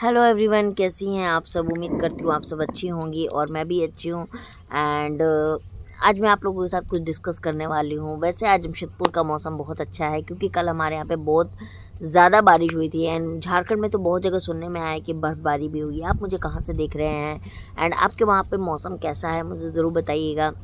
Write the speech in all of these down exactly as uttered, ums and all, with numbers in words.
Hello everyone, कैसी हैं आप सब। उम्मीद करती हूँ आप सब अच्छी होंगी और मैं भी अच्छी हूँ। एंड आज मैं आप लोगों के साथ कुछ डिस्कस करने वाली हूँ। वैसे आज जमशेदपुर का मौसम बहुत अच्छा है क्योंकि कल हमारे यहाँ पे बहुत ज़्यादा बारिश हुई थी। एंड झारखंड में तो बहुत जगह सुनने में आया कि बर्फ़बारी भी हुई है। आप मुझे कहाँ से देख रहे हैं एंड आपके वहाँ पे मौसम कैसा है मुझे ज़रूर बताइएगा।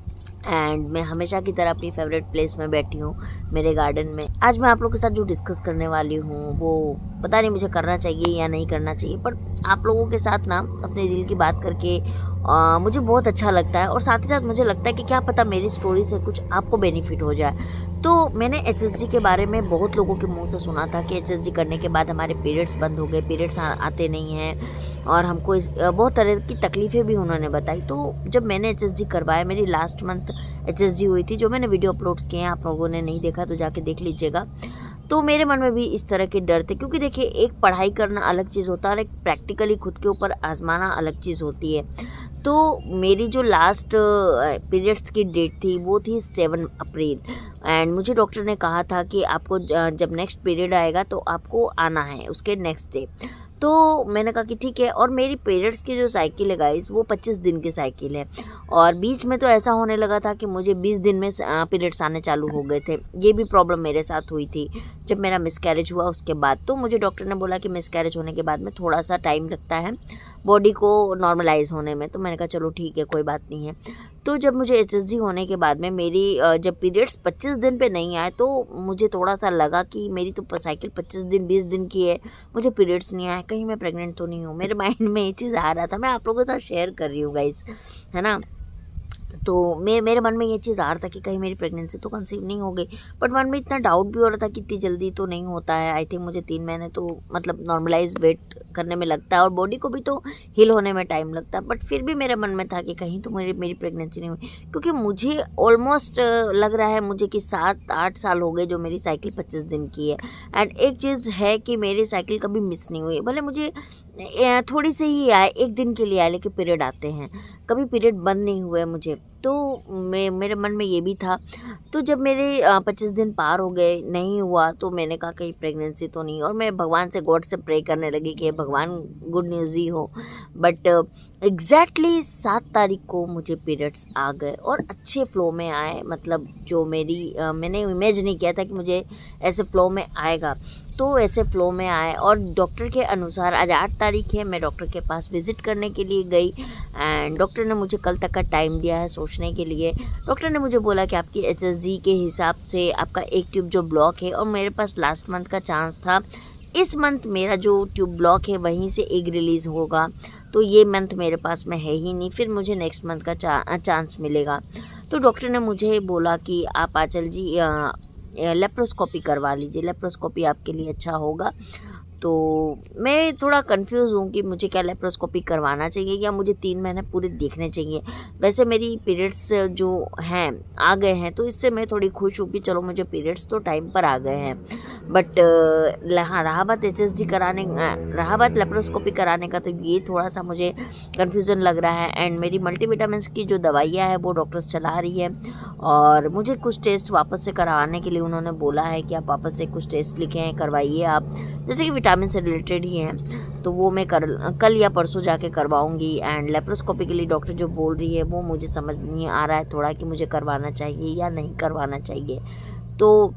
एंड मैं हमेशा की तरह अपनी फेवरेट प्लेस में बैठी हूँ, मेरे गार्डन में। आज मैं आप लोगों के साथ जो डिस्कस करने वाली हूँ वो पता नहीं मुझे करना चाहिए या नहीं करना चाहिए, पर आप लोगों के साथ ना अपने दिल की बात करके आ, मुझे बहुत अच्छा लगता है। और साथ ही साथ मुझे लगता है कि क्या पता मेरी स्टोरी से कुछ आपको बेनिफिट हो जाए। तो मैंने एच एस जी के बारे में बहुत लोगों के मुंह से सुना था कि एच एस जी करने के बाद हमारे पीरियड्स बंद हो गए, पीरियड्स आते नहीं हैं और हमको इस बहुत तरह की तकलीफ़ें भी उन्होंने बताई। तो जब मैंने एच एस जी करवाया, मेरी last month H S G हुई थी, जो मैंने वीडियो अपलोड किए हैं, आप लोगों ने नहीं देखा तो जाके देख लीजिएगा। तो मेरे मन में भी इस तरह के डर थे क्योंकि देखिए, एक पढ़ाई करना अलग चीज़ होता है और एक प्रैक्टिकली खुद के ऊपर आजमाना अलग चीज़ होती है। तो मेरी जो लास्ट पीरियड्स की डेट थी वो थी सेवन अप्रैल। एंड मुझे डॉक्टर ने कहा था कि आपको जब नेक्स्ट पीरियड आएगा तो आपको आना है उसके नेक्स्ट डे। तो मैंने कहा कि ठीक है। और मेरी पीरियड्स की जो साइकिल है गाइस, वो पच्चीस दिन की साइकिल है। और बीच में तो ऐसा होने लगा था कि मुझे बीस दिन में पीरियड्स आने चालू हो गए थे। ये भी प्रॉब्लम मेरे साथ हुई थी जब मेरा मिसकैरेज हुआ उसके बाद। तो मुझे डॉक्टर ने बोला कि मिसकैरेज होने के बाद में थोड़ा सा टाइम लगता है बॉडी को नॉर्मलाइज होने में। तो मैंने कहा चलो ठीक है, कोई बात नहीं है। तो जब मुझे एच एस जी होने के बाद में मेरी जब पीरियड्स पच्चीस दिन पे नहीं आए तो मुझे थोड़ा सा लगा कि मेरी तो साइकिल पच्चीस दिन बीस दिन की है, मुझे पीरियड्स नहीं आए, कहीं मैं प्रेग्नेंट तो नहीं हूँ। मेरे माइंड में ये चीज़ आ रहा था। मैं आप लोगों के साथ शेयर कर रही हूँ गाइस, है ना। तो मे मेरे मन में ये चीज़ आ रहा था कि कहीं मेरी प्रेगनेंसी तो कंसीव नहीं हो गई। बट मन में इतना डाउट भी हो रहा था कि इतनी जल्दी तो नहीं होता है। आई थिंक मुझे तीन महीने तो मतलब नॉर्मलाइज वेट करने में लगता है और बॉडी को भी तो हील होने में टाइम लगता है। बट फिर भी मेरे मन में था कि कहीं तो मेरी मेरी प्रेगनेंसी नहीं हुई, क्योंकि मुझे ऑलमोस्ट लग रहा है मुझे कि सात आठ साल हो गए जो मेरी साइकिल पच्चीस दिन की है। एंड एक चीज़ है कि मेरी साइकिल कभी मिस नहीं हुई, भले मुझे थोड़ी सी ही आए, एक दिन के लिए आए, लेकिन पीरियड आते हैं, कभी पीरियड बंद नहीं हुए मुझे। तो मैं मेरे मन में ये भी था। तो जब मेरे पच्चीस दिन पार हो गए, नहीं हुआ, तो मैंने कहा कहीं प्रेगनेंसी तो नहीं। और मैं भगवान से, गॉड से प्रे करने लगी कि भगवान गुड न्यूज़ ही हो। बट एग्जैक्टली सात तारीख को मुझे पीरियड्स आ गए और अच्छे फ्लो में आए। मतलब जो मेरी आ, मैंने इमेज नहीं किया था कि मुझे ऐसे फ्लो में आएगा, तो ऐसे फ्लो में आए। और डॉक्टर के अनुसार आज आठ तारीख है, मैं डॉक्टर के पास विज़िट करने के लिए गई। एंड डॉक्टर ने मुझे कल तक का टाइम दिया है सोचने के लिए। डॉक्टर ने मुझे बोला कि आपकी एच एस जी के हिसाब से आपका एक ट्यूब जो ब्लॉक है, और मेरे पास लास्ट मंथ का चांस था, इस मंथ मेरा जो ट्यूब ब्लॉक है वहीं से एग रिलीज़ होगा। तो ये मंथ मेरे पास में है ही नहीं, फिर मुझे नेक्स्ट मंथ का चा, चांस मिलेगा। तो डॉक्टर ने मुझे बोला कि आप आंचल जी लेप्रोस्कोपी करवा लीजिए, लेप्रोस्कोपी आपके लिए अच्छा होगा। तो मैं थोड़ा कंफ्यूज हूँ कि मुझे क्या लेप्रोस्कोपी करवाना चाहिए या मुझे तीन महीने पूरे देखने चाहिए। वैसे मेरी पीरियड्स जो हैं आ गए हैं, तो इससे मैं थोड़ी खुश हूँ कि चलो मुझे पीरियड्स तो टाइम पर आ गए हैं। बट हाँ, रहा बात एच एस जी कराने, रहा बात लेप्रोस्कोपी कराने का, तो ये थोड़ा सा मुझे कन्फ्यूज़न लग रहा है। एंड मेरी मल्टीविटामिन्स की जो दवाइयाँ है वो डॉक्टर्स चला रही है और मुझे कुछ टेस्ट वापस से करवाने के लिए उन्होंने बोला है कि आप वापस से कुछ टेस्ट लिखे हैं, करवाइए आप, जैसे कि विटामिन से रिलेटेड ही हैं। तो वो मैं कर कल या परसों जाके करवाऊंगी। एंड लेप्रोस्कोपी के लिए डॉक्टर जो बोल रही है वो मुझे समझ नहीं आ रहा है थोड़ा कि मुझे करवाना चाहिए या नहीं करवाना चाहिए। तो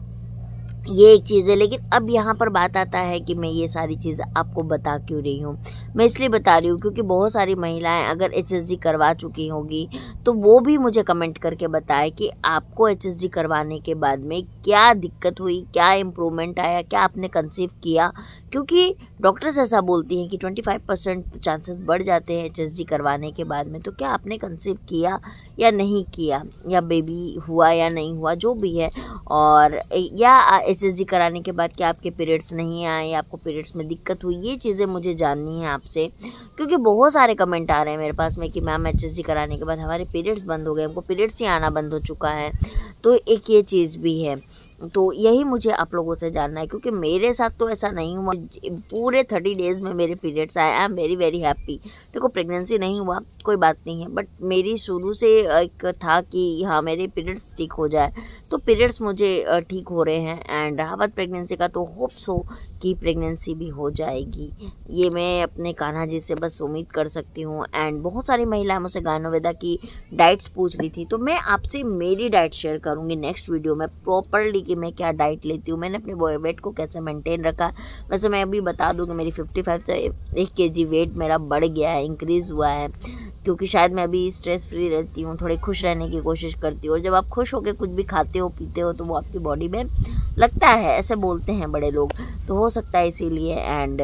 ये एक चीज़ है। लेकिन अब यहाँ पर बात आता है कि मैं ये सारी चीज़ें आपको बता क्यों रही हूँ। मैं इसलिए बता रही हूँ क्योंकि बहुत सारी महिलाएं अगर एच एस जी करवा चुकी होगी तो वो भी मुझे कमेंट करके बताए कि आपको एच एस जी करवाने के बाद में क्या दिक्कत हुई, क्या इम्प्रूवमेंट आया, क्या आपने कंसीव किया। क्योंकि डॉक्टर्स ऐसा बोलती हैं कि पच्चीस परसेंट चांसेस बढ़ जाते हैं एच एस जी करवाने के बाद में। तो क्या आपने कंसीव किया या नहीं किया, या बेबी हुआ या नहीं हुआ, जो भी है। और या एच एस जी कराने के बाद क्या आपके पीरियड्स नहीं आए या आपको पीरियड्स में दिक्कत हुई, ये चीज़ें मुझे जाननी है आपसे। क्योंकि बहुत सारे कमेंट आ रहे हैं मेरे पास में कि मैम एच एस जी कराने के बाद हमारे पीरियड्स बंद हो गए, हमको पीरियड्स ही आना बंद हो चुका है। तो एक ये चीज़ भी है। तो यही मुझे आप लोगों से जानना है क्योंकि मेरे साथ तो ऐसा नहीं हुआ। पूरे थर्टी डेज़ में मेरे पीरियड्स आए। I am very very happy. देखो प्रेगनेंसी नहीं हुआ कोई बात नहीं है, बट मेरी शुरू से एक था कि हाँ मेरे पीरियड्स ठीक हो जाए। तो पीरियड्स मुझे ठीक हो रहे हैं। एंड रहा बात प्रेगनेंसी का, तो होप्स हो कि प्रेगनेंसी भी हो जाएगी। ये मैं अपने कान्हा जी से बस उम्मीद कर सकती हूँ। एंड बहुत सारी महिलाएं मुझसे गायनोवेदा की डाइट्स पूछ रही थी, तो मैं आपसे मेरी डाइट शेयर करूँगी नेक्स्ट वीडियो में प्रॉपरली कि मैं क्या डाइट लेती हूँ, मैंने अपने वेट को कैसे मेंटेन रखा। वैसे मैं अभी बता दूँ कि मेरी पचपन से एक के जी वेट मेरा बढ़ गया है, इंक्रीज़ हुआ है, क्योंकि शायद मैं अभी स्ट्रेस फ्री रहती हूँ, थोड़े खुश रहने की कोशिश करती हूँ। और जब आप खुश होकर कुछ भी खाते हो पीते हो तो वो आपकी बॉडी में लगता है, ऐसे बोलते हैं बड़े लोग, तो हो सकता है इसीलिए। एंड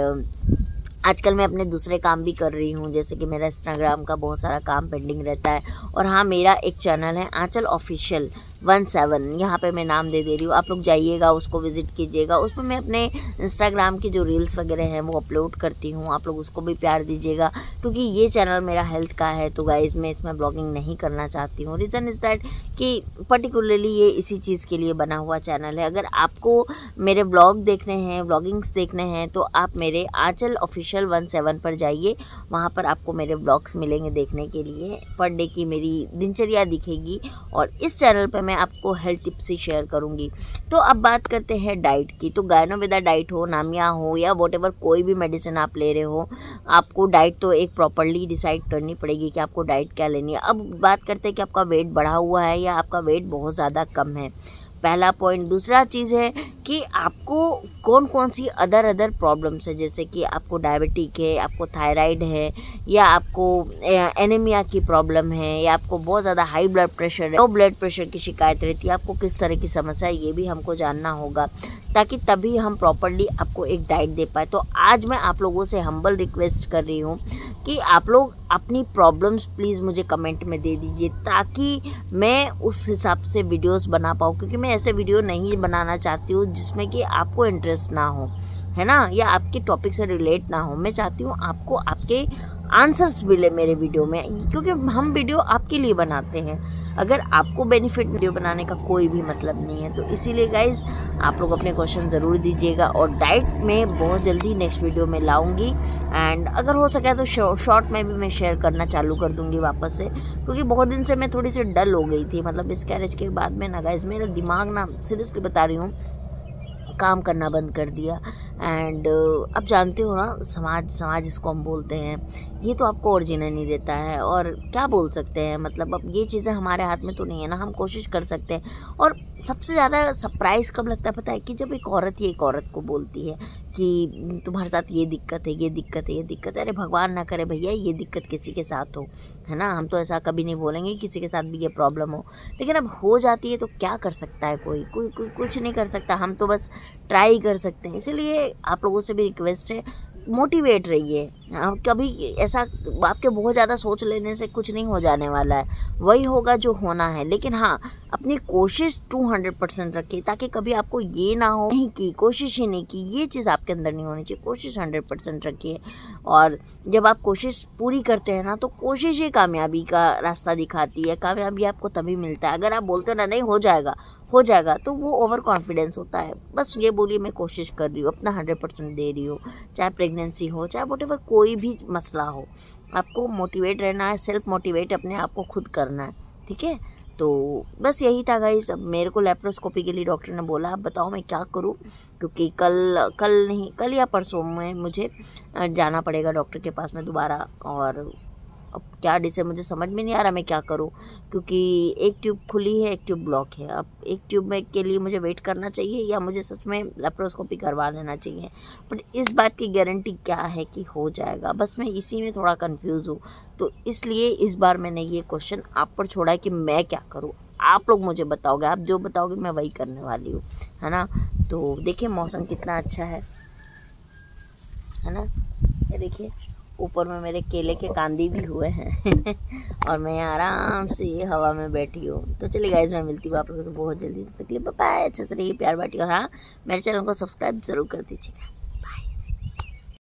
आजकल मैं अपने दूसरे काम भी कर रही हूँ, जैसे कि मेरा इंस्टाग्राम का बहुत सारा काम पेंडिंग रहता है। और हाँ, मेरा एक चैनल है आंचल ऑफिशियल वन सेवन, यहाँ पे मैं नाम दे दे रही हूँ, आप लोग जाइएगा, उसको विजिट कीजिएगा। उसमें मैं अपने इंस्टाग्राम की जो रील्स वगैरह हैं वो अपलोड करती हूँ, आप लोग उसको भी प्यार दीजिएगा, क्योंकि ये चैनल मेरा हेल्थ का है। तो गाइज़ मैं इसमें ब्लॉगिंग नहीं करना चाहती हूँ। रीज़न इज़ दैट कि पर्टिकुलरली ये इसी चीज़ के लिए बना हुआ चैनल है। अगर आपको मेरे ब्लॉग देखने हैं, ब्लॉगिंग्स देखने हैं, तो आप मेरे आंचल ऑफिशियल वन सेवन पर जाइए, वहाँ पर आपको मेरे ब्लॉग्स मिलेंगे देखने के लिए। पर डे की मेरी दिनचर्या दिखेगी और इस चैनल पर मैं आपको हेल्थ टिप्स ही शेयर करूंगी। तो अब बात करते हैं डाइट की। तो गायनोवेदा डाइट हो, नामिया हो, या वॉटेवर कोई भी मेडिसिन आप ले रहे हो, आपको डाइट तो एक प्रॉपरली डिसाइड करनी पड़ेगी कि आपको डाइट क्या लेनी है। अब बात करते हैं कि आपका वेट बढ़ा हुआ है या आपका वेट बहुत ज़्यादा कम है, पहला पॉइंट। दूसरा चीज़ है कि आपको कौन कौन सी अदर अदर प्रॉब्लम्स है, जैसे कि आपको डायबिटिक है, आपको थायराइड है, या आपको एनीमिया की प्रॉब्लम है, या आपको बहुत ज़्यादा हाई ब्लड प्रेशर है, लो ब्लड प्रेशर की शिकायत रहती है, आपको किस तरह की समस्या है, ये भी हमको जानना होगा, ताकि तभी हम प्रॉपरली आपको एक डाइट दे पाए। तो आज मैं आप लोगों से हम्बल रिक्वेस्ट कर रही हूँ कि आप लोग अपनी प्रॉब्लम्स प्लीज़ मुझे कमेंट में दे दीजिए, ताकि मैं उस हिसाब से वीडियोस बना पाऊँ, क्योंकि मैं ऐसे वीडियो नहीं बनाना चाहती हूँ जिसमें कि आपको इंटरेस्ट ना हो, है ना, या आपके टॉपिक से रिलेट ना हो। मैं चाहती हूँ आपको आपके आंसर्स मिले मेरे वीडियो में, क्योंकि हम वीडियो आपके लिए बनाते हैं। अगर आपको बेनिफिट वीडियो बनाने का कोई भी मतलब नहीं है, तो इसीलिए गाइज आप लोग अपने क्वेश्चन ज़रूर दीजिएगा। और डाइट में बहुत जल्दी नेक्स्ट वीडियो में लाऊंगी, एंड अगर हो सके तो शॉर्ट में भी मैं शेयर करना चालू कर दूंगी वापस से, क्योंकि बहुत दिन से मैं थोड़ी सी डल हो गई थी। मतलब इस कैरेज के बाद में ना गाइज मेरा दिमाग ना, सीरियसली बता रही हूँ, काम करना बंद कर दिया। एंड uh, अब जानते हो ना, समाज समाज इसको हम बोलते हैं, ये तो आपको और जीने नहीं देता है। और क्या बोल सकते हैं, मतलब अब ये चीज़ें हमारे हाथ में तो नहीं है ना, हम कोशिश कर सकते हैं। और सबसे ज़्यादा सरप्राइज़ कब लगता है पता है, कि जब एक औरत ही एक औरत को बोलती है कि तुम्हारे साथ ये दिक्कत है, ये दिक्कत है, ये दिक्कत है। अरे भगवान ना करे भैया ये दिक्कत किसी के साथ हो, है ना, हम तो ऐसा कभी नहीं बोलेंगे किसी के साथ भी ये प्रॉब्लम हो, लेकिन अब हो जाती है तो क्या कर सकता है कोई कोई कोई कुछ नहीं कर सकता, हम तो बस ट्राई कर सकते हैं। इसलिए आप लोगों से भी रिक्वेस्ट है, मोटिवेट रहिए। कभी ऐसा आपके बहुत ज़्यादा सोच लेने से कुछ नहीं हो जाने वाला है, वही होगा जो होना है। लेकिन हाँ, अपनी कोशिश टू हंड्रेड परसेंट रखिए, ताकि कभी आपको ये ना हो नहीं की, कोशिश ही नहीं की, ये चीज़ आपके अंदर नहीं होनी चाहिए। कोशिश हंड्रेड परसेंट रखिए, और जब आप कोशिश पूरी करते हैं ना, तो कोशिश ही कामयाबी का रास्ता दिखाती है। कामयाबी आपको तभी मिलता है। अगर आप बोलते हो ना नहीं हो जाएगा हो जाएगा, तो वो ओवर कॉन्फिडेंस होता है। बस ये बोलिए मैं कोशिश कर रही हूँ, अपना हंड्रेड परसेंट दे रही हूँ, चाहे प्रेगनेंसी हो, चाहे वॉटेवर कोई भी मसला हो। आपको मोटिवेट रहना है, सेल्फ मोटिवेट अपने आप को खुद करना है, ठीक है। तो बस यही था गाइस। अब मेरे को लेप्रोस्कोपी के लिए डॉक्टर ने बोला, अब बताओ मैं क्या करूँ, क्योंकि कल कल नहीं कल या परसों में मुझे जाना पड़ेगा डॉक्टर के पास में दोबारा। और अब क्या डिस है मुझे समझ में नहीं आ रहा मैं क्या करूं, क्योंकि एक ट्यूब खुली है, एक ट्यूब ब्लॉक है। अब एक ट्यूब में के लिए मुझे वेट करना चाहिए या मुझे सच में लेप्रोस्कोपी करवा लेना चाहिए। बट इस बात की गारंटी क्या है कि हो जाएगा, बस मैं इसी में थोड़ा कंफ्यूज हूँ। तो इसलिए इस बार मैंने ये क्वेश्चन आप पर छोड़ा है कि मैं क्या करूँ। आप लोग मुझे बताओगे, आप जो बताओगे मैं वही करने वाली हूँ, है ना। तो देखिए मौसम कितना अच्छा है है ना, ये देखिए ऊपर में मेरे केले के कांदी भी हुए हैं और मैं आराम से ये हवा में बैठी हूँ। तो चलिए गाइस, मैं मिलती हूँ आप लोगों से बहुत जल्दी। तो तकलीफ बाय, अच्छे से रहिए, प्यार बांटिए, और हाँ मेरे चैनल को सब्सक्राइब जरूर कर दीजिएगा।